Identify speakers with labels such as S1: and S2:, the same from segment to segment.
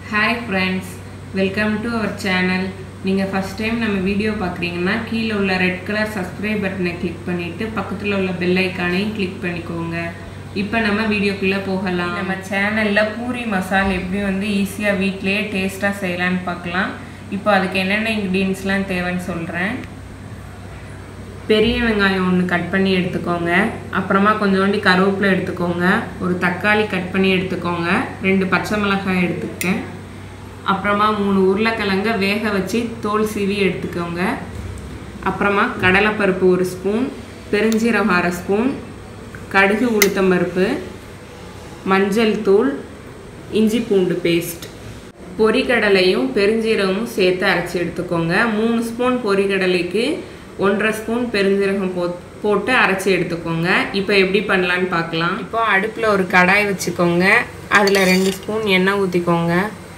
S1: Hi friends, welcome to our channel. நீங்க first time நம்ம video பார்க்கறீங்கன்னா கீழ உள்ள ரெட் கலர் subscribe பட்டனை கிளிக் பண்ணிட்டு பக்கத்துல உள்ள பெல் ஐகானையும் கிளிக் பண்ணிக்கோங்க. இப்போ நம்ம வீடியோக்குள்ள போகலாம். நம்ம சேனல்ல பூரி மசாலா எப்படி வந்து ஈஸியா வீட்லயே டேஸ்டா செய்யலாம்னு பார்க்கலாம். இப்போ அதுக்கு என்னென்ன ingredientsலாம் தேவைன்னு சொல்றேன். பெரிய வெங்காயம் ஒன்று கட் பண்ணி எடுத்துக்கோங்க. அப்புறமா கொஞ்சோண்டி கருவேப்பிலை எடுத்துக்கோங்க. ஒரு தக்காளி கட் பண்ணி எடுத்துக்கோங்க. 2 பச்சை மிளகாய் எடுத்துக்கேன். அப்புறமா 3 உருளைக்கிழங்க வேக வச்சு தோல் சீவி எடுத்துக்கோங்க. அப்புறமா கடலைப்பருப்பு 1 ஸ்பூன், பெருஞ்சீரகம் 1/2 ஸ்பூன், கடுகு உளுத்தம்பருப்பு, மஞ்சள் தூள், இஞ்சி பூண்டு பேஸ்ட். பொரிக்கடலையும் பெருஞ்சீரகமும் சேர்த்து அரைச்சி எடுத்துக்கோங்க. 3 ஸ்பூன் பொரிக்கடலைக்கு 1/2 ஸ்பூன் பெருஞ்சீரகம் போட்டு அரைச்சி எடுத்துக்கோங்க. இப்போ எப்படி பண்ணலான்னு பார்க்கலாம். இப்போ அடுப்பில் ஒரு கடாய் வச்சுக்கோங்க. அதில் 2 ஸ்பூன் எண்ணெய் ஊற்றிக்கோங்க.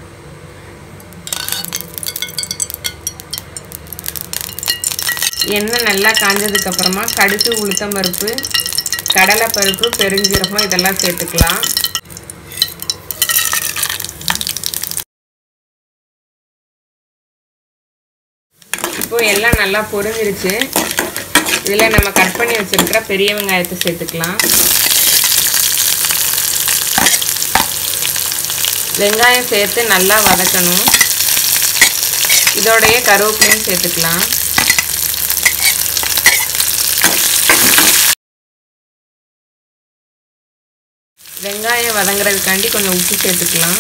S1: எண்ணெய் நல்லா காஞ்சதுக்கப்புறமா கடுகு உளுத்தம்பருப்பு, கடலைப்பருப்பு, பெருஞ்சீரகம் இதெல்லாம் சேர்த்துக்கலாம். இப்போ எல்லாம் நல்லா பொரிஞ்சிருச்சு. இதில் நம்ம கட் பண்ணி வச்சிருக்கிற பெரிய வெங்காயத்தை சேர்த்துக்கலாம். வெங்காயம் சேர்த்து நல்லா வதக்கணும். இதோடைய கருவேப்பிலையும் சேர்த்துக்கலாம். வெங்காயம் வதங்குறதுக்காண்டி கொஞ்சம் உப்பு சேர்த்துக்கலாம்.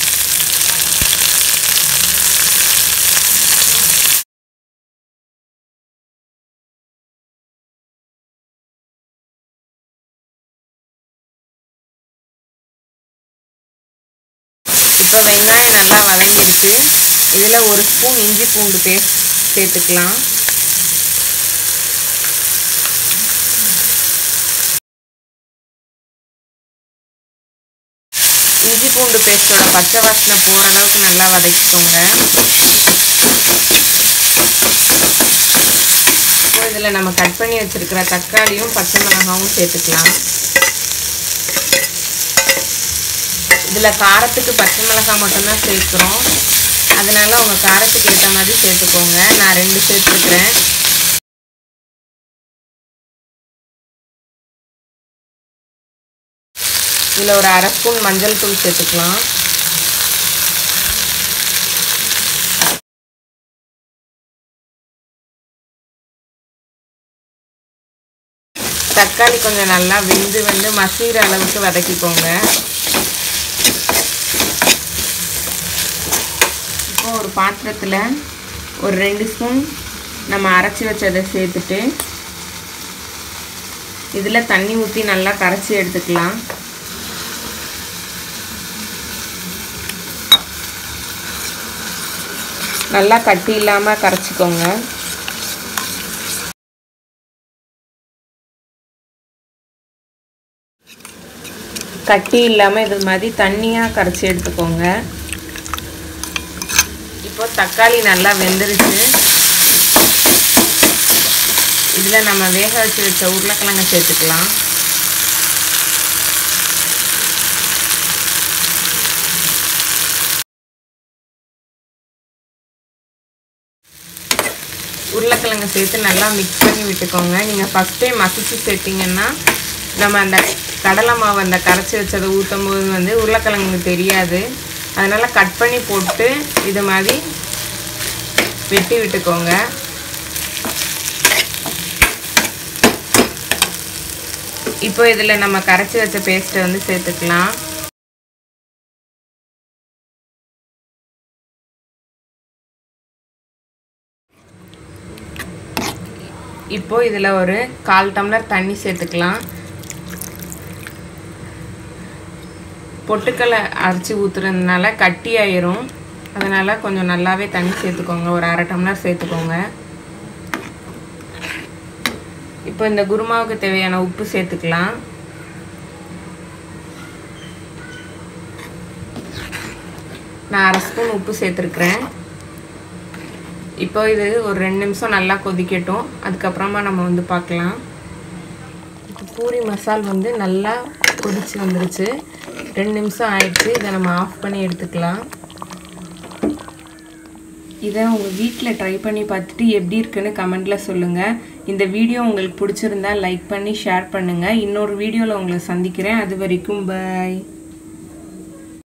S1: இப்போ வெங்காயம் நல்லா வதங்கிடுச்சு. இதில் 1 ஸ்பூன் இஞ்சி பூண்டு பேஸ்ட் சேர்த்துக்கலாம். இஞ்சி பூண்டு பேஸ்ட்டோட பச்சை வாசனை போகிற அளவுக்கு நல்லா வதக்கிக்கோங்க. இப்போ இதில் நம்ம கட் பண்ணி வச்சுருக்கிற தக்காளியும் பச்சை மிளகாவும் சேர்த்துக்கலாம். இதில் காரத்துக்கு பச்சை மிளகாய் மட்டும்தான் சேர்க்குறோம். அதனால் உங்கள் காரத்துக்கு ஏற்ற மாதிரி சேர்த்துக்கோங்க. நான் 2 சேர்த்துருக்குறேன். இதில் ஒரு 1/2 ஸ்பூன் மஞ்சள் தூள் சேர்த்துக்கலாம். தக்காளி கொஞ்சம் நல்லா வெந்து மசிகிற அளவுக்கு வதக்கிக்கோங்க. இப்போ ஒரு பாத்திரத்தில் ஒரு 2 ஸ்பூன் நம்ம அரைச்சி வச்சதை சேர்த்துட்டு இதில் தண்ணி ஊற்றி நல்லா கரைச்சி எடுத்துக்கலாம். நல்லா கட்டி இல்லாமல் கரைச்சிக்கோங்க. கட்டி இல்லாமல் இது மாதிரி தண்ணியாக கரைச்சி எடுத்துக்கோங்க. இப்போ தக்காளி நல்லா வெந்துருச்சு. இதில் நம்ம வேக வச்சு வச்ச உருளைக்கிழங்க சேர்த்துக்கலாம். உருளைக்கிழங்கு சேர்த்து நல்லா மிக்ஸ் பண்ணி விட்டுக்கோங்க. நீங்கள் ஃபஸ்ட்டே மசிச்சு சேர்த்திங்கன்னா நம்ம அந்த கடலை மாவு அந்த கரைச்சி வச்சதை ஊற்றும் போது உருளைக்கிழங்கு தெரியாது. அதனால் கட் பண்ணி போட்டு இது மாதிரி வெட்டி விட்டுக்கோங்க. இப்போ இதில் நம்ம கரைச்சி வச்ச பேஸ்ட்டை சேர்த்துக்கலாம். இப்போ இதில் ஒரு 1/4 டம்ளர் தண்ணி சேர்த்துக்கலாம். பொட்டுக்கடலை அரைச்சி ஊற்றுறதுனால கட்டி ஆயிரும். அதனால் கொஞ்சம் நல்லாவே தண்ணி சேர்த்துக்கோங்க. ஒரு 1/2 டம்ளர் சேர்த்துக்கோங்க. இப்போ இந்த குருமாவுக்கு தேவையான உப்பு சேர்த்துக்கலாம். நான் 1/2 ஸ்பூன் உப்பு சேர்த்துருக்குறேன். இப்போ இது ஒரு 2 நிமிஷம் நல்லா கொதிக்கட்டும். அதுக்கப்புறமா நம்ம பார்க்கலாம். இப்போ பூரி மசாலா நல்லா கொதிச்சு வந்துருச்சு. 2 நிமிஷம் ஆயிடுச்சு. இதை நம்ம ஆஃப் பண்ணி எடுத்துக்கலாம். இதை உங்கள் வீட்டில் ட்ரை பண்ணி பார்த்துட்டு எப்படி இருக்குன்னு கமெண்ட்டில் சொல்லுங்கள். இந்த வீடியோ உங்களுக்கு பிடிச்சிருந்தா லைக் பண்ணி ஷேர் பண்ணுங்கள். இன்னொரு வீடியோவில் உங்களை சந்திக்கிறேன். அது வரைக்கும் பாய்.